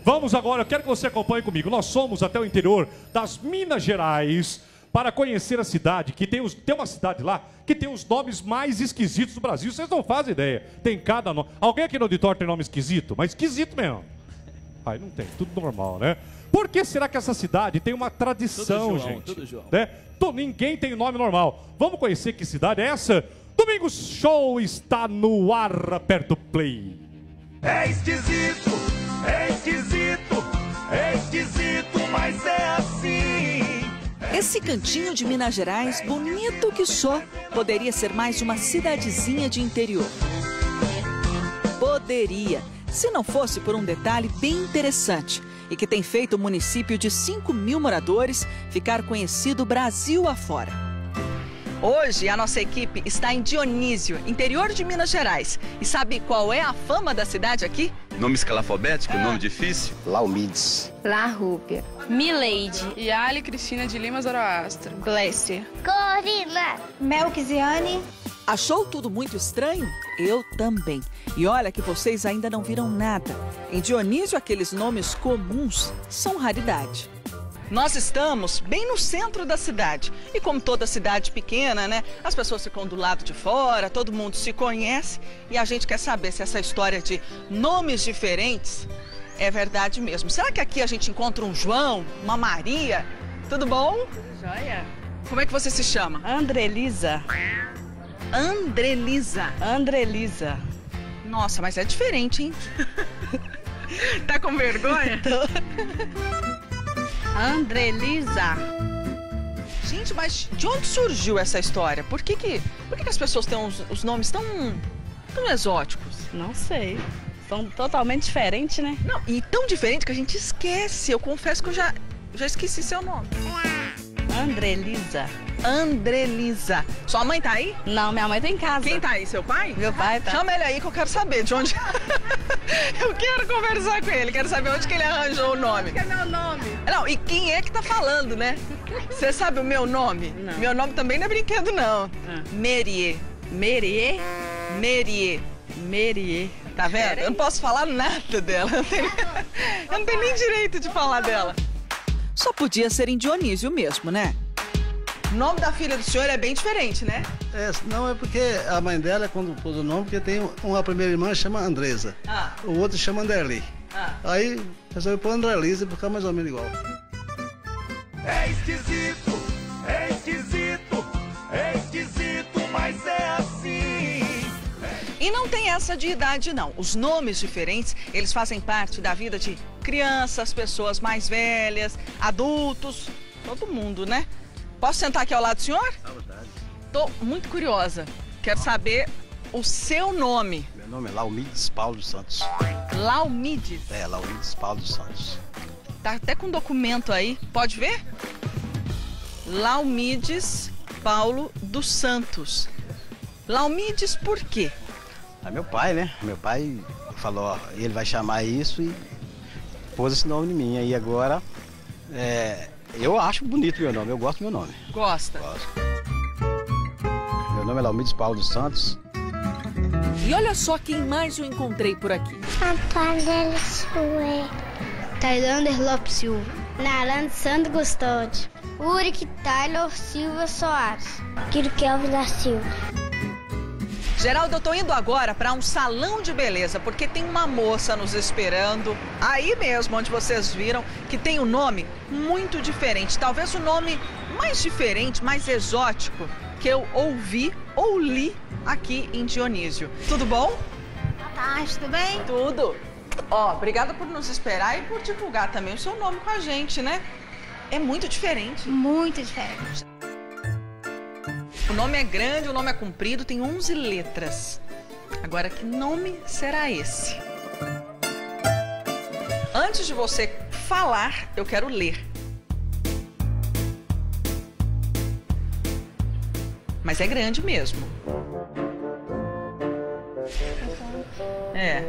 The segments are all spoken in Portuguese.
Vamos agora, eu quero que você acompanhe comigo. Nós somos até o interior das Minas Gerais para conhecer a cidade, que tem uma cidade lá que tem os nomes mais esquisitos do Brasil. Vocês não fazem ideia. Tem cada nome. Alguém aqui no auditório tem nome esquisito? Mas esquisito mesmo. Ai, não tem, tudo normal, né? Por que será que essa cidade tem uma tradição, tudo João, gente? Tudo João. Né? Ninguém tem nome normal. Vamos conhecer que cidade é essa? Domingos Show está no ar, aperta o play. É esquisito, é esquisito, é esquisito, mas é assim. Esse cantinho de Minas Gerais, bonito que só, poderia ser mais uma cidadezinha de interior. Poderia, se não fosse por um detalhe bem interessante e que tem feito o município de 5.000 moradores ficar conhecido Brasil afora. Hoje, a nossa equipe está em Dionísio, interior de Minas Gerais. E sabe qual é a fama da cidade aqui? Nome escalafobético, nome difícil? Laumides. La Rúbia. Mileide. Yali Cristina de Lima Zoroastro. Glécia. Corina. Melquiziane. Achou tudo muito estranho? Eu também. E olha que vocês ainda não viram nada. Em Dionísio, aqueles nomes comuns são raridade. Nós estamos bem no centro da cidade. E como toda cidade pequena, né? As pessoas ficam do lado de fora, todo mundo se conhece. E a gente quer saber se essa história de nomes diferentes é verdade mesmo. Será que aqui a gente encontra um João, uma Maria? Tudo bom? Joia. Como é que você se chama? Andrelisa. Andrelisa. Andrelisa. Nossa, mas é diferente, hein? Tá com vergonha? Andrelisa. Gente, mas de onde surgiu essa história? Por que as pessoas têm os nomes tão exóticos? Não sei. São totalmente diferentes, né? Não, e tão diferente que a gente esquece. Eu confesso que eu já esqueci seu nome. Andrelisa. Andrelisa. Sua mãe tá aí? Não, minha mãe tá em casa. Quem tá aí? Seu pai? Meu pai tá. Chama ele aí que eu quero saber de onde... Eu quero conversar com ele, quero saber onde que ele arranjou o nome. Que é meu nome? Não, e quem é que tá falando, né? Você sabe o meu nome? Não. Meu nome também não é brinquedo, não. Merier. Merier? Merier. Merier. Tá vendo? Eu não posso falar nada dela. Eu não tenho nem direito de falar dela. Só podia ser em Dionísio mesmo, né? O nome da filha do senhor é bem diferente, né? Não, é porque a mãe dela, quando pôs o nome, porque tem uma primeira irmã que chama Andresa, o outro chama Anderli. Aí resolveu pôr Andrelisa e ficar mais ou menos igual. É esquisito, é esquisito, é esquisito, mas é assim. E não tem essa de idade, não. Os nomes diferentes, eles fazem parte da vida de crianças, pessoas mais velhas, adultos, todo mundo, né? Posso sentar aqui ao lado do senhor? À vontade. Tô muito curiosa. Quero saber o seu nome. Meu nome é Laumides Paulo dos Santos. Laumides? Laumides Paulo dos Santos. Tá até com documento aí. Pode ver? Laumides Paulo dos Santos. Laumides por quê? É meu pai, né? Meu pai falou, ó, ele vai chamar isso e pôs esse nome em mim. Aí agora, eu acho bonito meu nome, eu gosto do meu nome. Gosta? Gosto. Meu nome é Laumides Paulo dos Santos. E olha só quem mais eu encontrei por aqui. Antônio Sue. Tailander Lopes Silva. Naranda Sandro Custódio. Uric Taylor Silva Soares. Kiro Kelvin da Silva. Geraldo, eu tô indo agora para um salão de beleza, porque tem uma moça nos esperando, aí mesmo onde vocês viram, que tem um nome muito diferente. Talvez o nome mais diferente, mais exótico que eu ouvi ou li aqui em Dionísio. Tudo bom? Boa tarde, tudo bem? Tudo. Ó, obrigada por nos esperar e por divulgar também o seu nome com a gente, né? É muito diferente. Muito diferente. O nome é grande, o nome é comprido, tem 11 letras. Agora, que nome será esse? Antes de você falar, eu quero ler. Mas é grande mesmo. É.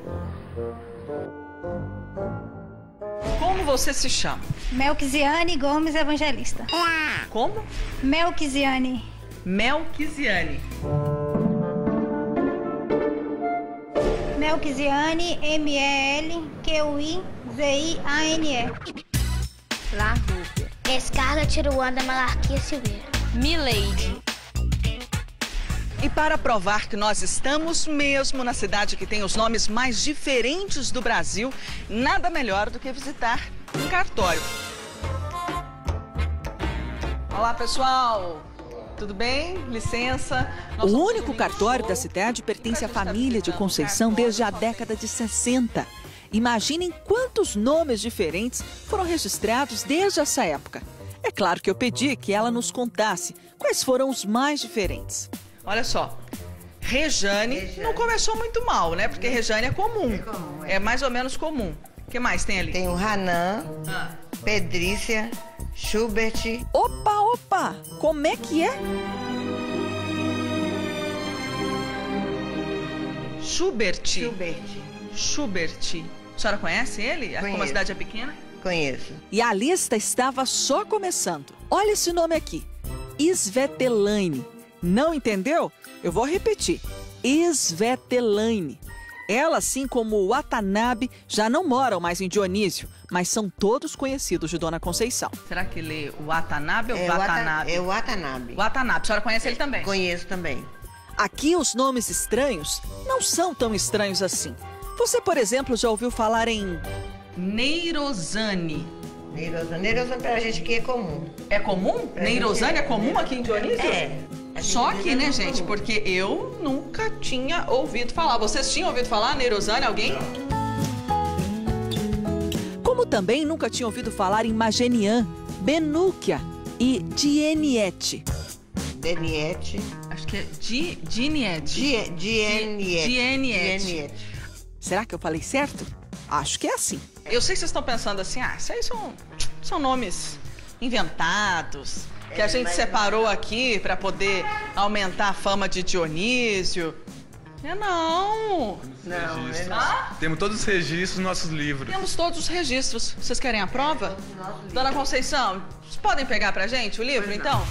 Como você se chama? Melquiziane Gomes Evangelista. Como? Melquiziane. Melquiziane. Melquiziane, Melquiziane. La Rúbia. Scarlett Ruanda Malarquia Silveira. Milady. E para provar que nós estamos mesmo na cidade que tem os nomes mais diferentes do Brasil, nada melhor do que visitar um cartório. Olá, pessoal! Tudo bem? Licença. O único cartório da cidade pertence à família de Conceição desde a década de 60. Imaginem quantos nomes diferentes foram registrados desde essa época. É claro que eu pedi que ela nos contasse quais foram os mais diferentes. Olha só, Rejane não começou muito mal, né? Porque Rejane é comum. É mais ou menos comum. O que mais tem ali? Tem o Hanan, Pedrícia, Schubert. Opa! Como é que é? Schubert. A senhora conhece ele? Conheço. Como a cidade é pequena? Conheço. E a lista estava só começando. Olha esse nome aqui. Svetlane. Não entendeu? Eu vou repetir. Svetlane. Ela, assim como o Watanabe, já não moram mais em Dionísio, mas são todos conhecidos de Dona Conceição. Será que lê o Watanabe ou Watanabe? É o Watanabe. Watanabe. A senhora conhece ele também? Conheço também. Aqui os nomes estranhos não são tão estranhos assim. Você, por exemplo, já ouviu falar em Neirosane? Neirosane pra gente aqui é comum. É comum? Neirosane é comum aqui em Dionísio? É. Só aqui, né, gente? Porque eu nunca tinha ouvido falar. Vocês tinham ouvido falar Neirosane, alguém? Como também nunca tinha ouvido falar em Magenian, Benúquia e Dieniete. Deniete. Acho que é Dieniete. Dieniete. Será que eu falei certo? Acho que é assim. Eu sei que vocês estão pensando assim, isso aí são nomes inventados, que a gente separou aqui para poder aumentar a fama de Dionísio. Não. Temos todos os registros nos nossos livros. Temos todos os registros. Vocês querem a prova? Dona Conceição, vocês podem pegar pra gente o livro, então?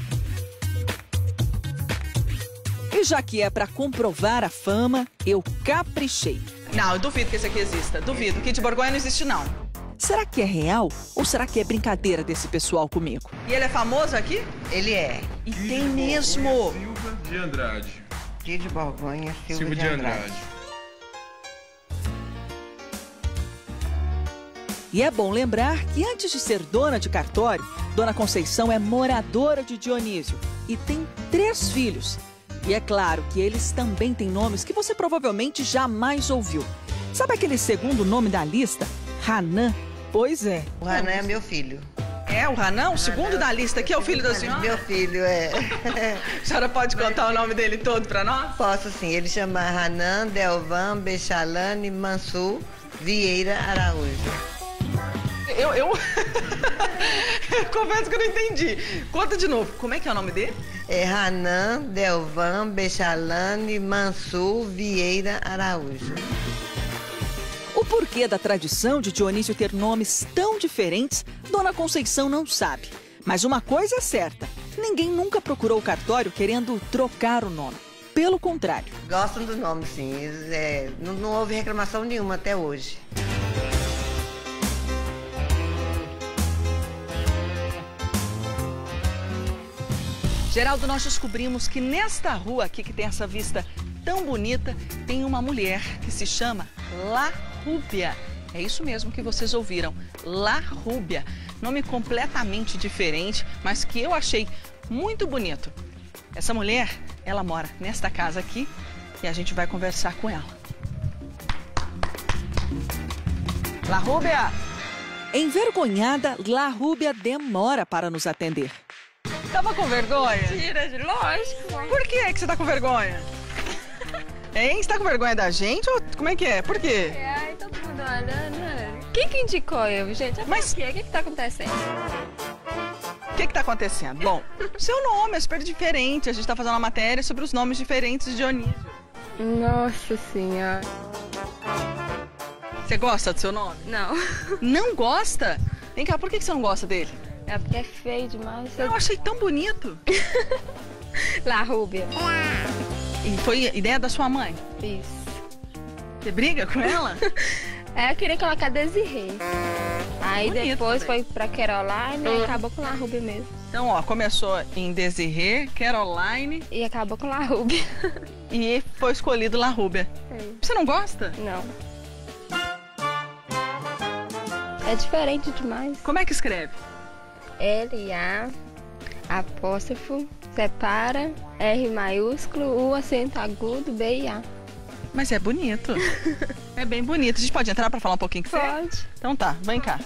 E já que é para comprovar a fama, eu caprichei. Não, eu duvido que esse aqui exista. Duvido. Kid Borgonha não existe, não. Será que é real ou será que é brincadeira desse pessoal comigo? E ele é famoso aqui? Ele é. E tem mesmo. Silva de Andrade. Kid Borgonha, Silva de Andrade. E é bom lembrar que antes de ser dona de cartório, Dona Conceição é moradora de Dionísio e tem 3 filhos. E é claro que eles também têm nomes que você provavelmente jamais ouviu. Sabe aquele segundo nome da lista? Hanan? Pois é. O Hanan é meu filho. É, o Hanan? O segundo da lista aqui é o filho da senhora? Meu filho, é. A senhora pode contar o nome dele todo pra nós? Posso sim. Ele chama Hanan Delvan Bechalane Mansur Vieira Araújo. Eu confesso que eu não entendi. Conta de novo. Como é que é o nome dele? É Hanan Delvan Bechalane Mansur Vieira Araújo. O porquê da tradição de Dionísio ter nomes tão diferentes, Dona Conceição não sabe. Mas uma coisa é certa, ninguém nunca procurou o cartório querendo trocar o nome. Pelo contrário. Gostam do nome, sim. Não houve reclamação nenhuma até hoje. Geraldo, nós descobrimos que nesta rua aqui, que tem essa vista tão bonita, tem uma mulher que se chama La Rúbia. É isso mesmo que vocês ouviram, La Rúbia. Nome completamente diferente, mas que eu achei muito bonito. Essa mulher, ela mora nesta casa aqui e a gente vai conversar com ela. La Rúbia! Envergonhada, La Rúbia demora para nos atender. Tava com vergonha? Tira, lógico. Por que você tá com vergonha? Hein? Você tá com vergonha da gente ou como é que é? Por quê? Ai, todo mundo olhando. Quem que indicou eu, gente? Mas o que tá acontecendo? O que tá acontecendo? Bom, seu nome é super diferente. A gente tá fazendo uma matéria sobre os nomes diferentes de Dionísio. Nossa Senhora. Você gosta do seu nome? Não. Não gosta? Vem cá, por que você não gosta dele? É porque é feio demais. Eu achei tão bonito. La Rúbia. E foi ideia da sua mãe? Isso. Você briga com ela? Eu queria colocar Desirê. Aí Bonito, depois também. foi pra Caroline e acabou com La Rubia mesmo. Então, ó, começou em Desirê, Caroline E acabou com La Rubia. e foi escolhido La Rubia. Você não gosta? Não. É diferente demais. Como é que escreve? L-A, apóstrofo, separa, R maiúsculo, U acento agudo, B e A. Mas é bonito. É bem bonito. A gente pode entrar pra falar um pouquinho com você? Pode. Então tá, vem cá.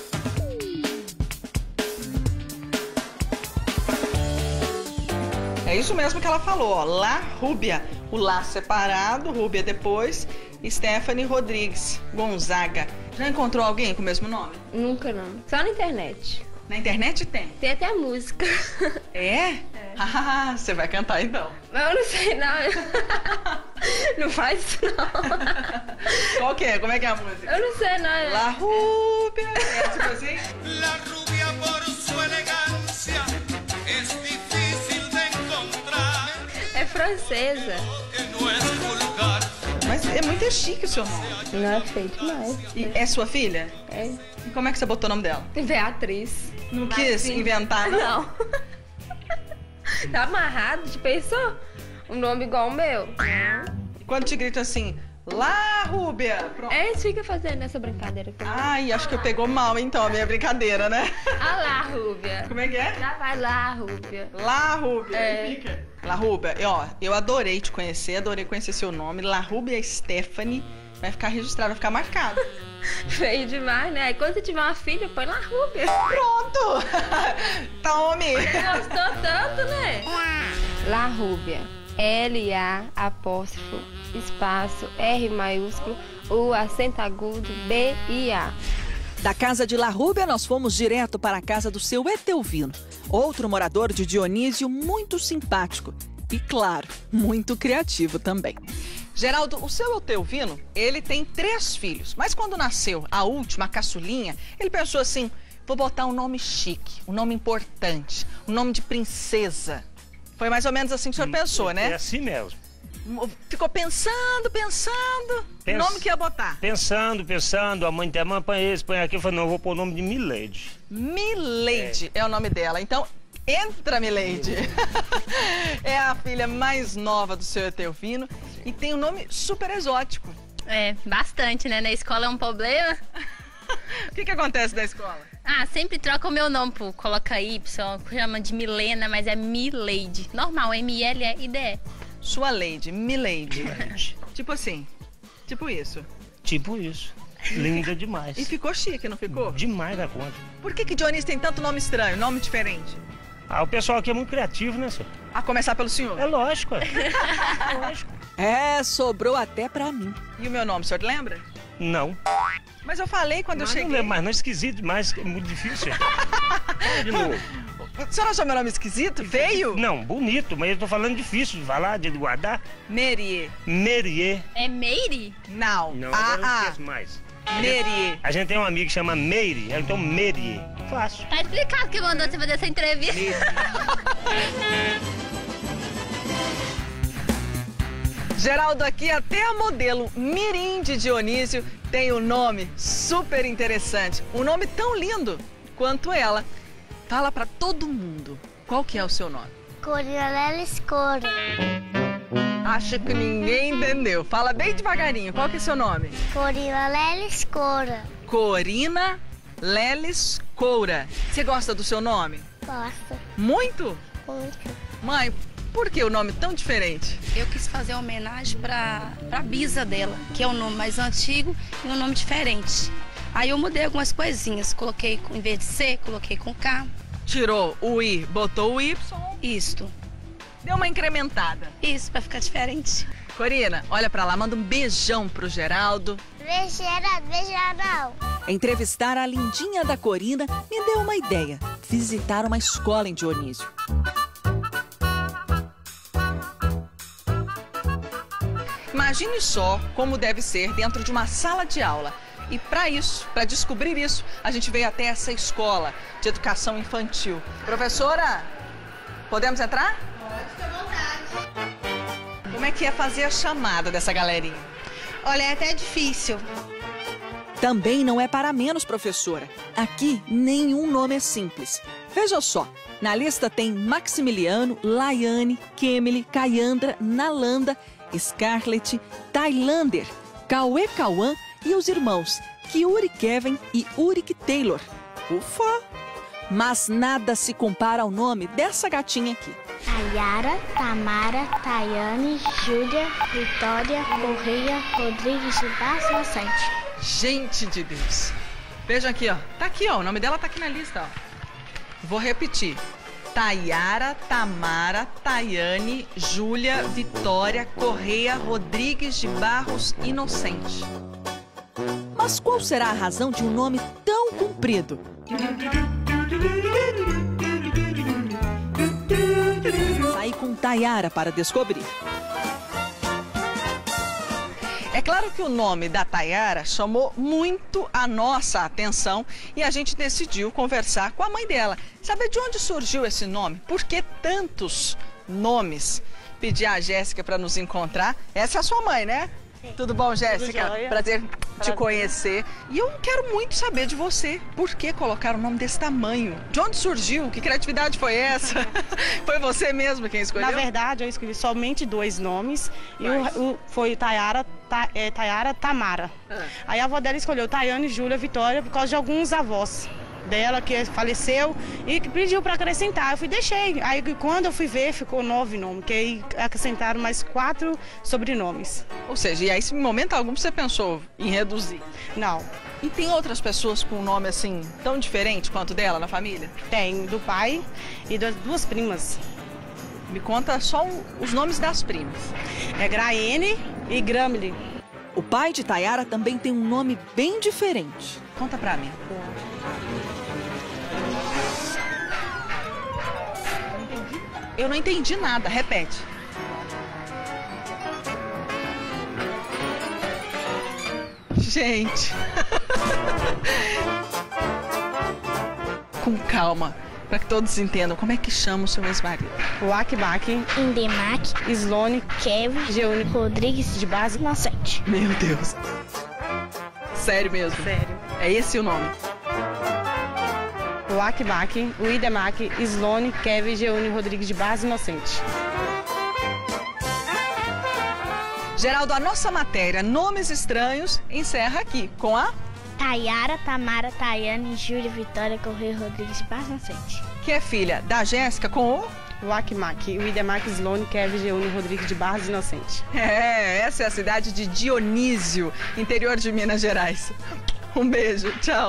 É isso mesmo que ela falou, ó. La Rubia. O La separado, Rubia depois. Stephanie Rodrigues Gonzaga. Já encontrou alguém com o mesmo nome? Nunca não. Só na internet. Na internet tem? Tem até música. É? Ah, você vai cantar então. Mas eu não sei não. Não faz isso não. Qual que é? Como é que é a música? Eu não sei não. La Rubia. É tipo assim? La rubia por su elegancia es difícil de encontrar. É francesa. Que no es vulgar. Mas é muito chique o seu nome. Não é feio demais. E é sua filha? É. E como é que você botou o nome dela? Beatriz. Não quis inventar, não? Não. Tá amarrado, te pensou? Um nome igual o meu. E quando te grita assim, La Rubia, pronto. A gente fica fazendo essa brincadeira. Ai, acho que eu pegou mal então a minha brincadeira, né? Ah lá, Rúbia. Como é que é? Já vai lá, Rúbia. La Rubia. É. Fica. La Rubia, ó, eu adorei te conhecer, adorei conhecer seu nome. La Rubia Stephanie. Vai ficar registrado, vai ficar marcado. Feio demais, né? Aí quando você tiver uma filha, põe lá, Rúbia. Pronto! Tome! Gostou tanto, né? La Rúbia. L-A, apóstrofo, espaço, R maiúsculo, U, acento agudo, B e A. Da casa de La Rúbia, nós fomos direto para a casa do seu Etelvino, outro morador de Dionísio muito simpático e, claro, muito criativo também. Geraldo, o seu Etelvino, ele tem 3 filhos, mas quando nasceu a última, a caçulinha, ele pensou assim, vou botar um nome chique, um nome importante, um nome de princesa. Foi mais ou menos assim que o senhor pensou, né? É assim mesmo. Ficou pensando, o nome que ia botar. Pensando, a mãe da mãe põe esse, põe aqui, eu falei, não, eu vou pôr o nome de Milady. Milady é o nome dela, então entra, Milady. É a filha mais nova do seu Etelvino e tem um nome super exótico. É, bastante, né? Na escola é um problema. O que acontece na escola? Ah, sempre troca o meu nome, pô. Coloca Y, chama de Milena, mas é Milady. Normal, M-I-L-E-I-D-E. Sua Lady, Milady. Tipo assim, tipo isso. Tipo isso. Linda demais. E ficou chique, não ficou? Demais da conta. Por que Dionísio tem tanto nome estranho, nome diferente? Ah, o pessoal aqui é muito criativo, né, senhor? A começar pelo senhor? É lógico, é. Lógico. É, sobrou até pra mim. E o meu nome, o senhor lembra? Não. Mas eu falei quando eu cheguei. Não lembro, mas não é esquisito demais, é muito difícil. De novo. O senhor achou meu nome esquisito? Feio? Não, bonito, mas eu tô falando difícil de falar, de guardar. Merier. Merier. É Meire? Não. Não, agora eu não esqueço mais. Merier. A gente tem um amigo que chama Meire, então Merier. Fácil. Tá explicado que mandou você fazer essa entrevista. Geraldo, aqui até a modelo mirim de Dionísio tem um nome super interessante. Um nome tão lindo quanto ela. Fala pra todo mundo. Qual que é o seu nome? Corina Lelis Cora. Acho que ninguém entendeu. Fala bem devagarinho. Qual que é o seu nome? Corina Lelis Cora. Corina Lelis Coura. Você gosta do seu nome? Gosto. Muito? Muito. Mãe, por que o nome tão diferente? Eu quis fazer uma homenagem pra bisa dela, que é um nome mais antigo e um nome diferente. Aí eu mudei algumas coisinhas, coloquei, em vez de C, coloquei com K. Tirou o I, botou o Y? Isto. Deu uma incrementada. Isso, pra ficar diferente. Corina, olha pra lá, manda um beijão pro Geraldo. Beijo, Geraldo, beijo, Geraldo. Entrevistar a lindinha da Corina me deu uma ideia. Visitar uma escola em Dionísio. Imagine só como deve ser dentro de uma sala de aula. E para isso, para descobrir isso, a gente veio até essa escola de educação infantil. Professora, podemos entrar? Pode, fica à vontade. Como é que é fazer a chamada dessa galerinha? Olha, é até difícil. Também não é para menos, professora. Aqui, nenhum nome é simples. Veja só, na lista tem Maximiliano, Laiane, Kemily, Caiandra, Nalanda, Scarlett, Tailander, Cauê Cauã e os irmãos Kiuri Kevin e Urik Taylor. Ufa! Mas nada se compara ao nome dessa gatinha aqui. Tayara, Tamara, Tayane, Júlia, Vitória, Correia, Rodrigues de Barros Inocente. Gente de Deus. Vejam aqui, ó. Tá aqui, ó. O nome dela tá aqui na lista, ó. Vou repetir. Tayara, Tamara, Tayane, Júlia, Vitória, Correia, Rodrigues de Barros Inocente. Mas qual será a razão de um nome tão comprido? Saí com Tayara para descobrir. É claro que o nome da Tayara chamou muito a nossa atenção e a gente decidiu conversar com a mãe dela. Saber de onde surgiu esse nome? Por que tantos nomes? Pedi a Jéssica para nos encontrar. Essa é a sua mãe, né? Sim. Tudo bom, Jéssica? Prazer te conhecer. E eu quero muito saber de você. Por que colocar um nome desse tamanho? De onde surgiu? Que criatividade foi essa? Foi você mesmo quem escolheu? Na verdade, eu escolhi somente 2 nomes. E foi Tayara, Tamara. Aí a avó dela escolheu Tayane, Júlia, Vitória, por causa de alguns avós dela que faleceu e que pediu para acrescentar. Eu fui, deixei. Aí quando eu fui ver, ficou 9 nomes, que aí acrescentaram mais 4 sobrenomes. Ou seja, e aí em momento algum você pensou em reduzir? Não. E tem outras pessoas com um nome assim tão diferente quanto dela na família? Tem, do pai e das 2 primas. Me conta só os nomes das primas. É Graene e Gramily. O pai de Tayara também tem um nome bem diferente. Conta pra mim. Eu não entendi nada, repete. Gente. Com calma, para que todos entendam como é que chama o seu ex-marido. Wakbak, Indemac, Slone, Kevin, Geune Rodrigues de Barros Inocente. Meu Deus. Sério mesmo? Sério. É esse o nome? Wakbak, Idemac, Slone, Kevin, Geune, Rodrigues de Barros Inocente. Geraldo, a nossa matéria Nomes Estranhos encerra aqui com a Tayara, Tamara, Tayane, Júlia, Vitória, Correia, Rodrigues de Barros Inocente. Que é filha da Jéssica com o Wakbak, Idemac, Slone, Kevin, Geune, Rodrigues de Barros Inocente. Essa é a cidade de Dionísio, interior de Minas Gerais. Um beijo, tchau.